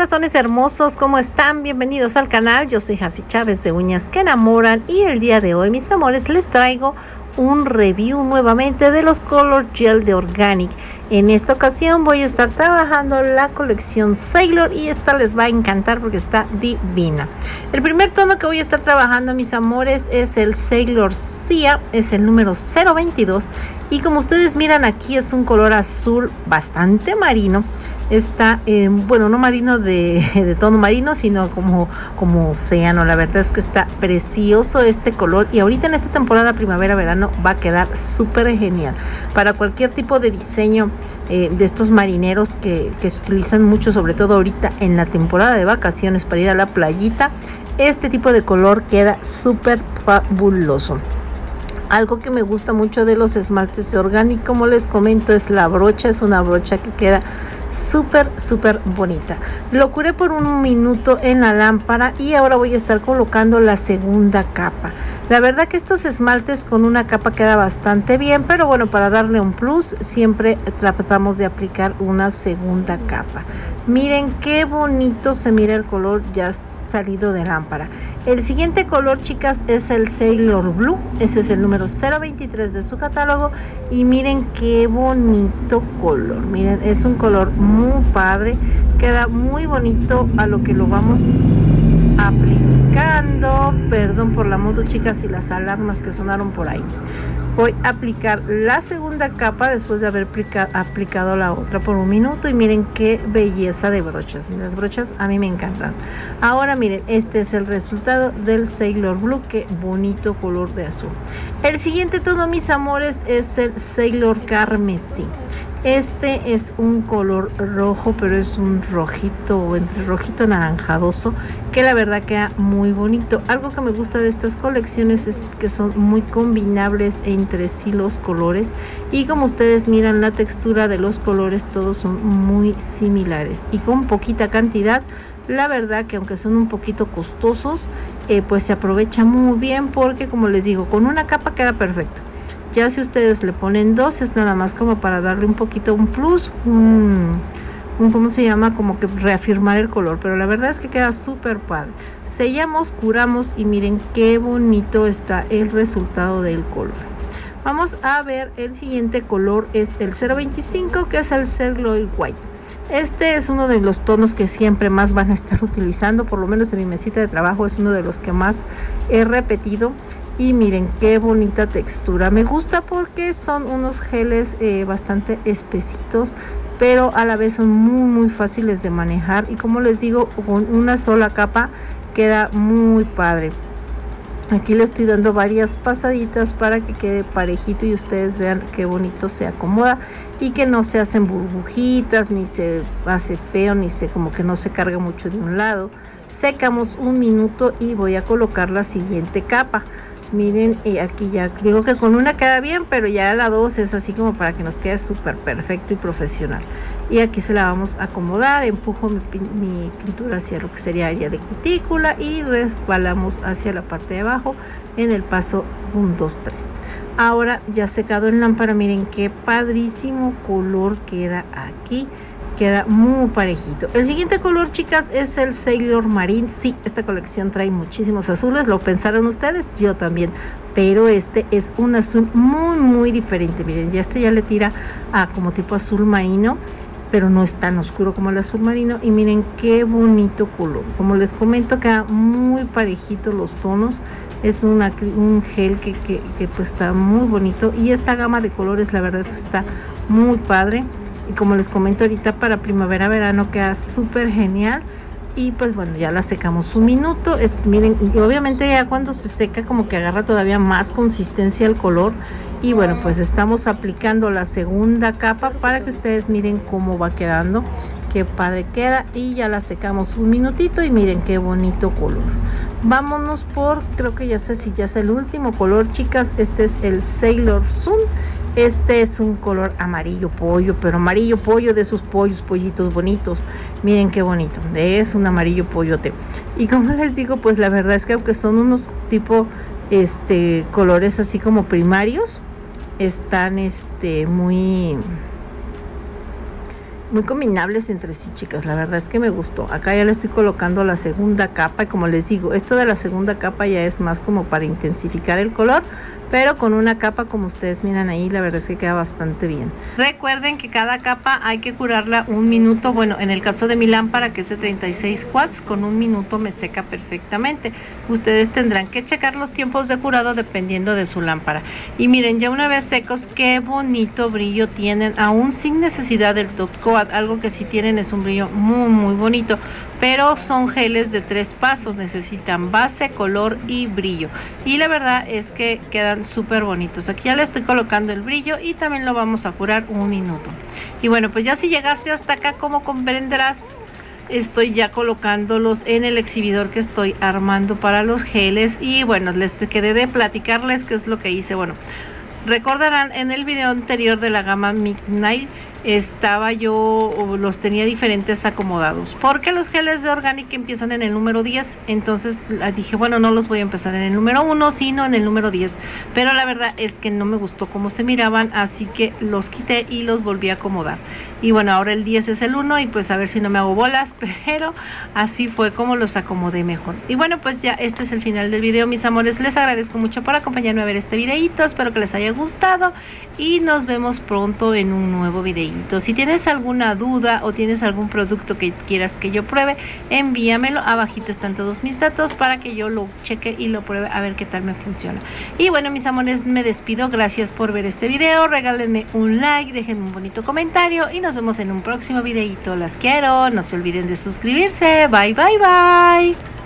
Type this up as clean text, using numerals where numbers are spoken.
corazones hermosos, ¿cómo están? Bienvenidos al canal. Yo soy Jacy Chávez de Uñas que Enamoran y el día de hoy, mis amores, les traigo un review nuevamente de los Color Gel de Organic. En esta ocasión voy a estar trabajando la colección Sailor y esta les va a encantar porque está divina. El primer tono que voy a estar trabajando, mis amores, es el Sailor Sia, es el número 022 y como ustedes miran aquí es un color azul bastante marino. Está, bueno, no marino de tono marino, sino como océano. La verdad es que está precioso este color y ahorita en esta temporada primavera-verano va a quedar súper genial para cualquier tipo de diseño de estos marineros que se utilizan mucho, sobre todo ahorita en la temporada de vacaciones para ir a la playita. Este tipo de color queda súper fabuloso. Algo que me gusta mucho de los esmaltes de Organic, como les comento, es la brocha. Es una brocha que queda súper bonita. Lo curé por un minuto en la lámpara y ahora voy a estar colocando la segunda capa. La verdad que estos esmaltes con una capa queda bastante bien, pero bueno, para darle un plus siempre tratamos de aplicar una segunda capa. Miren qué bonito se mira el color ya salido de lámpara. El siguiente color, chicas, es el Sailor Blue. Ese es el número 023 de su catálogo y miren qué bonito color. Miren, es un color muy padre, queda muy bonito a lo que lo vamos aplicando. Perdón por la moto, chicas, y las alarmas que sonaron por ahí. Voy a aplicar la segunda capa después de haber aplicado la otra por un minuto y miren qué belleza de brochas. Las brochas a mí me encantan. Ahora miren, este es el resultado del Sailor Blue. Qué bonito color de azul. El siguiente tono, mis amores, es el Sailor Carmesí. Este es un color rojo, pero es un rojito, entre rojito anaranjadoso, que la verdad queda muy bonito. Algo que me gusta de estas colecciones es que son muy combinables entre sí los colores y como ustedes miran la textura de los colores todos son muy similares y con poquita cantidad. La verdad que aunque son un poquito costosos, pues se aprovecha muy bien porque, como les digo, con una capa queda perfecto. Ya si ustedes le ponen dos, es nada más como para darle un poquito un plus, ¿cómo se llama? Como que reafirmar el color, pero la verdad es que queda súper padre. Sellamos, curamos y miren qué bonito está el resultado del color. Vamos a ver el siguiente color, es el 025, que es el Sailor White. Este es uno de los tonos que siempre más van a estar utilizando, por lo menos en mi mesita de trabajo es uno de los que más he repetido. Y miren qué bonita textura, me gusta porque son unos geles bastante espesitos, pero a la vez son muy fáciles de manejar y como les digo, con una sola capa queda muy padre. Aquí le estoy dando varias pasaditas para que quede parejito y ustedes vean qué bonito se acomoda y que no se hacen burbujitas, ni se hace feo, ni se como que no se carga mucho de un lado. Secamos un minuto y voy a colocar la siguiente capa. Miren, aquí ya digo que con una queda bien, pero ya la dos es así como para que nos quede súper perfecto y profesional. Y aquí se la vamos a acomodar, empujo mi pintura hacia lo que sería área de cutícula y resbalamos hacia la parte de abajo en el paso 1, 2, 3. Ahora ya secado en lámpara, miren qué padrísimo color queda aquí. Queda muy parejito. El siguiente color, chicas, es el Sailor Marine. Sí, esta colección trae muchísimos azules, lo pensaron ustedes, yo también, pero este es un azul muy diferente. Miren, ya este ya le tira a como tipo azul marino, pero no es tan oscuro como el azul marino y miren qué bonito color. Como les comento, queda muy parejito los tonos. Es un gel que pues está muy bonito y esta gama de colores la verdad es que está muy padre. Y como les comento ahorita, para primavera-verano queda súper genial. Y pues bueno, ya la secamos un minuto. Miren, y obviamente ya cuando se seca como que agarra todavía más consistencia el color. Y bueno, pues estamos aplicando la segunda capa para que ustedes miren cómo va quedando. Qué padre queda. Y ya la secamos un minutito y miren qué bonito color. Vámonos por, creo que ya sé si ya es el último color, chicas. Este es el Sailor Sun. Este es un color amarillo pollo, pero amarillo pollo de esos pollitos bonitos. Miren qué bonito, es un amarillo pollote. Y como les digo, pues la verdad es que aunque son unos tipo colores así como primarios, están muy muy combinables entre sí, chicas. La verdad es que me gustó. Acá ya le estoy colocando la segunda capa y como les digo, esto de la segunda capa ya es más como para intensificar el color, pero con una capa como ustedes miran ahí, la verdad es que queda bastante bien. Recuerden que cada capa hay que curarla 1 minuto. Bueno, en el caso de mi lámpara, que es de 36 watts, con 1 minuto me seca perfectamente. Ustedes tendrán que checar los tiempos de curado dependiendo de su lámpara. Y miren, ya una vez secos, qué bonito brillo tienen, aún sin necesidad del top coat. Algo que sí tienen es un brillo muy bonito, pero son geles de 3 pasos, necesitan base, color y brillo, y la verdad es que quedan súper bonitos. Aquí ya le estoy colocando el brillo y también lo vamos a curar 1 minuto. Y bueno, pues ya si llegaste hasta acá, como comprenderás, estoy ya colocándolos en el exhibidor que estoy armando para los geles. Y bueno, les quedé de platicarles qué es lo que hice. Bueno, recordarán en el video anterior de la gama Midnight estaba yo, los tenía diferentes acomodados, porque los geles de Organic empiezan en el número 10, entonces dije, bueno, no los voy a empezar en el número 1, sino en el número 10, pero la verdad es que no me gustó cómo se miraban, así que los quité y los volví a acomodar. Y bueno, ahora el 10 es el 1 y pues a ver si no me hago bolas, pero así fue como los acomodé mejor. Y bueno, pues ya este es el final del video, mis amores. Les agradezco mucho por acompañarme a ver este videito, espero que les haya gustado y nos vemos pronto en un nuevo videito. Si tienes alguna duda o tienes algún producto que quieras que yo pruebe, envíamelo. Abajito están todos mis datos para que yo lo cheque y lo pruebe a ver qué tal me funciona. Y bueno, mis amores, me despido. Gracias por ver este video. Regálenme un like, déjenme un bonito comentario y nos vemos en un próximo videito. Las quiero. No se olviden de suscribirse. Bye, bye, bye.